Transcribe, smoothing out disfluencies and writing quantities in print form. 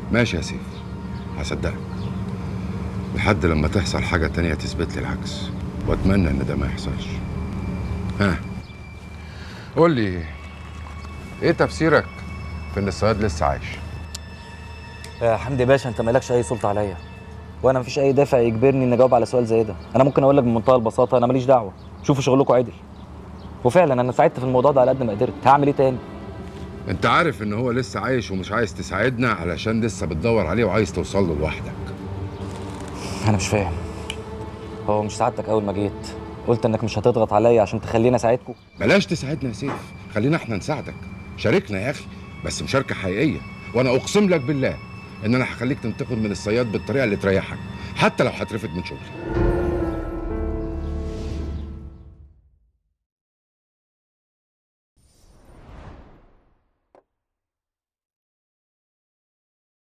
ماشي يا سيف، هصدقك لحد لما تحصل حاجة تانية تثبت لي العكس، واتمنى ان ده ما يحصلش. ها، قول لي ايه تفسيرك في ان الصياد لسه عايش؟ يا حمدي باشا، انت مالكش اي سلطه عليا، وانا مفيش اي دافع يجبرني اني اجاوب على سؤال زي ده. انا ممكن اقول لك بمنتهى البساطه انا ماليش دعوه، شوفوا شغلكم عدل. وفعلا انا ساعدت في الموضوع ده على قد ما قدرت، هعمل ايه تاني؟ انت عارف ان هو لسه عايش ومش عايز تساعدنا علشان لسه بتدور عليه وعايز توصل له لوحدك. انا مش فاهم، هو مش سعادتك اول ما جيت قلت انك مش هتضغط عليا عشان تخليني اساعدكم؟ بلاش تساعدنا يا سيف، خلينا احنا نساعدك. شاركنا يا اخي، بس مشاركه حقيقيه. وانا اقسم لك بالله ان انا هخليك تنتقم من الصياد بالطريقه اللي تريحك، حتى لو هترفد من شغلي.